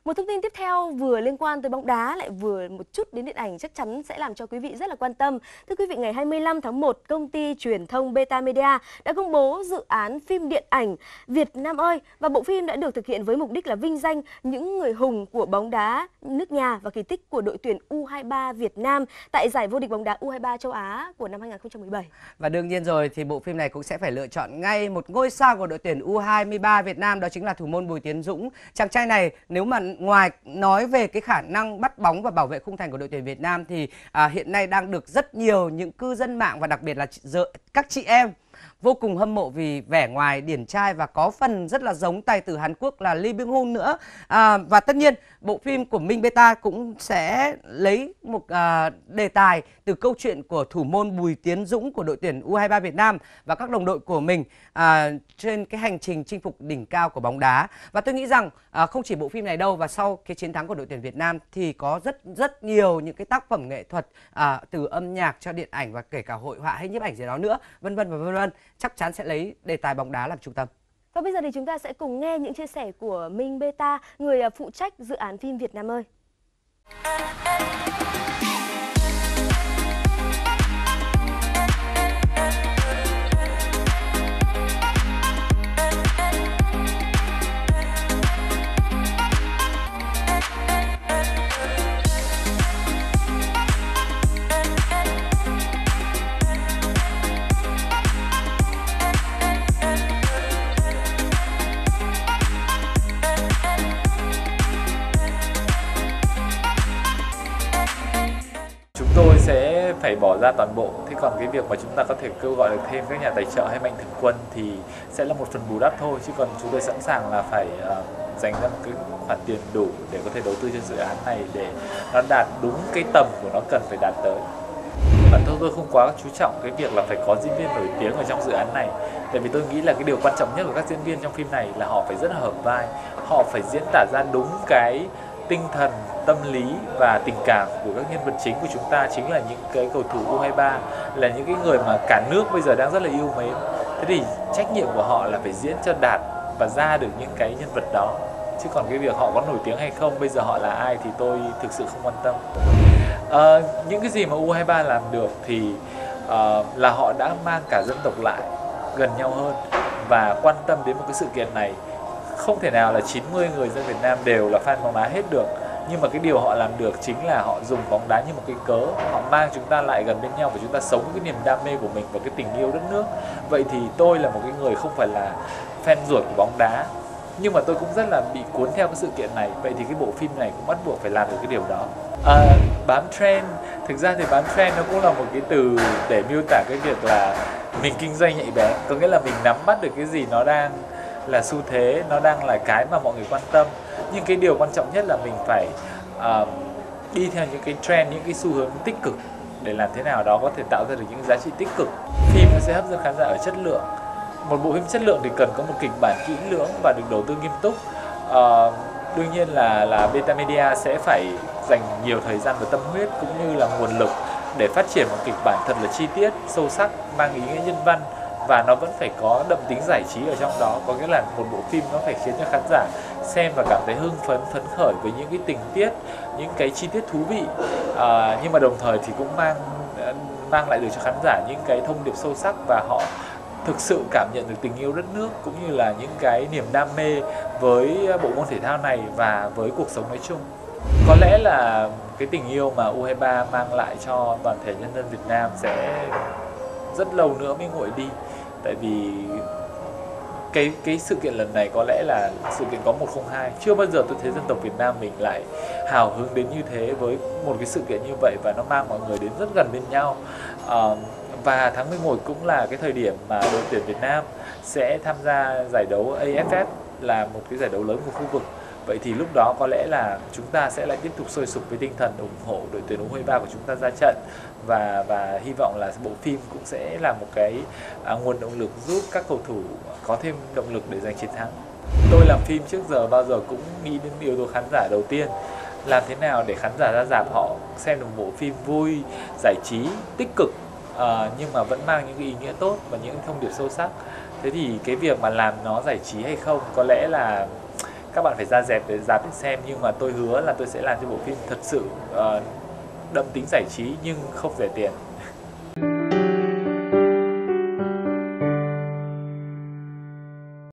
Một thông tin tiếp theo vừa liên quan tới bóng đá lại vừa một chút đến điện ảnh chắc chắn sẽ làm cho quý vị rất là quan tâm. Thưa quý vị, ngày 25 tháng 1, công ty truyền thông Beta Media đã công bố dự án phim điện ảnh Việt Nam ơi, và bộ phim đã được thực hiện với mục đích là vinh danh những người hùng của bóng đá nước nhà và kỳ tích của đội tuyển U23 Việt Nam tại giải vô địch bóng đá U23 châu Á của năm 2017. Và đương nhiên rồi thì bộ phim này cũng sẽ phải lựa chọn ngay một ngôi sao của đội tuyển U23 Việt Nam, đó chính là thủ môn Bùi Tiến Dũng. Chàng trai này nếu mà ngoài nói về cái khả năng bắt bóng và bảo vệ khung thành của đội tuyển Việt Nam thì hiện nay đang được rất nhiều những cư dân mạng và đặc biệt là các chị em vô cùng hâm mộ vì vẻ ngoài điển trai và có phần rất là giống tài tử Hàn Quốc là Lee Byung Hun nữa. Và tất nhiên bộ phim của Minh Beta cũng sẽ lấy một đề tài từ câu chuyện của thủ môn Bùi Tiến Dũng của đội tuyển U23 Việt Nam và các đồng đội của mình trên cái hành trình chinh phục đỉnh cao của bóng đá. Và tôi nghĩ rằng không chỉ bộ phim này đâu, và sau cái chiến thắng của đội tuyển Việt Nam thì có rất nhiều những cái tác phẩm nghệ thuật từ âm nhạc cho điện ảnh và kể cả hội họa hay nhiếp ảnh gì đó nữa, vân vân và vân vân, chắc chắn sẽ lấy đề tài bóng đá làm trung tâm. Và bây giờ thì chúng ta sẽ cùng nghe những chia sẻ của Minh Beta, người phụ trách dự án phim Việt Nam ơi. Tôi sẽ phải bỏ ra toàn bộ. Thế còn cái việc mà chúng ta có thể kêu gọi được thêm các nhà tài trợ hay mạnh thường quân thì sẽ là một phần bù đắp thôi, chứ còn chúng tôi sẵn sàng là phải dành ra một cái khoản tiền đủ để có thể đầu tư cho dự án này để nó đạt đúng cái tầm của nó cần phải đạt tới. Bản thân tôi không quá chú trọng cái việc là phải có diễn viên nổi tiếng ở trong dự án này, tại vì tôi nghĩ là cái điều quan trọng nhất của các diễn viên trong phim này là họ phải rất là hợp vai, họ phải diễn tả ra đúng cái tinh thần, tâm lý và tình cảm của các nhân vật chính của chúng ta, chính là những cái cầu thủ U23, là những cái người mà cả nước bây giờ đang rất là yêu mến. Thế thì trách nhiệm của họ là phải diễn cho đạt và ra được những cái nhân vật đó. Chứ còn cái việc họ có nổi tiếng hay không, bây giờ họ là ai thì tôi thực sự không quan tâm. Những cái gì mà U23 làm được thì là họ đã mang cả dân tộc lại gần nhau hơn và quan tâm đến một cái sự kiện này. Không thể nào là 90 người dân Việt Nam đều là fan bóng đá hết được, nhưng mà cái điều họ làm được chính là họ dùng bóng đá như một cái cớ, họ mang chúng ta lại gần bên nhau và chúng ta sống cái niềm đam mê của mình và cái tình yêu đất nước. Vậy thì tôi là một cái người không phải là fan ruột của bóng đá, nhưng mà tôi cũng rất là bị cuốn theo cái sự kiện này. Vậy thì cái bộ phim này cũng bắt buộc phải làm được cái điều đó. Bám trend, thực ra thì bám trend nó cũng là một cái từ để miêu tả cái việc là mình kinh doanh nhạy bén, có nghĩa là mình nắm bắt được cái gì nó đang là xu thế, nó đang là cái mà mọi người quan tâm. Nhưng cái điều quan trọng nhất là mình phải đi theo những cái trend, những cái xu hướng tích cực để làm thế nào đó có thể tạo ra được những giá trị tích cực. Phim nó sẽ hấp dẫn khán giả ở chất lượng. Một bộ phim chất lượng thì cần có một kịch bản kỹ lưỡng và được đầu tư nghiêm túc. Đương nhiên là Beta Media sẽ phải dành nhiều thời gian và tâm huyết cũng như là nguồn lực để phát triển một kịch bản thật là chi tiết, sâu sắc, mang ý nghĩa nhân văn, và nó vẫn phải có đậm tính giải trí ở trong đó. Có nghĩa là một bộ phim nó phải khiến cho khán giả xem và cảm thấy hưng phấn, phấn khởi với những cái tình tiết, những cái chi tiết thú vị, nhưng mà đồng thời thì cũng mang lại được cho khán giả những cái thông điệp sâu sắc và họ thực sự cảm nhận được tình yêu đất nước cũng như là những cái niềm đam mê với bộ môn thể thao này và với cuộc sống nói chung. Có lẽ là cái tình yêu mà U23 mang lại cho toàn thể nhân dân Việt Nam sẽ rất lâu nữa mới nguội đi, tại vì cái sự kiện lần này có lẽ là sự kiện có 102. Chưa bao giờ tôi thấy dân tộc Việt Nam mình lại hào hứng đến như thế với một cái sự kiện như vậy, và nó mang mọi người đến rất gần bên nhau. Và tháng 11 cũng là cái thời điểm mà đội tuyển Việt Nam sẽ tham gia giải đấu AFF, là một cái giải đấu lớn của khu vực. Vậy thì lúc đó có lẽ là chúng ta sẽ lại tiếp tục sôi sục với tinh thần ủng hộ đội tuyển U23 của chúng ta ra trận, và hy vọng là bộ phim cũng sẽ là một cái nguồn động lực giúp các cầu thủ có thêm động lực để giành chiến thắng. Tôi làm phim trước giờ bao giờ cũng nghĩ đến yếu tố khán giả đầu tiên, làm thế nào để khán giả ra rạp họ xem được một bộ phim vui, giải trí, tích cực, nhưng mà vẫn mang những cái ý nghĩa tốt và những thông điệp sâu sắc. Thế thì cái việc mà làm nó giải trí hay không có lẽ là các bạn phải ra dạp để xem, nhưng mà tôi hứa là tôi sẽ làm cho bộ phim thật sự đậm tính giải trí nhưng không rẻ tiền.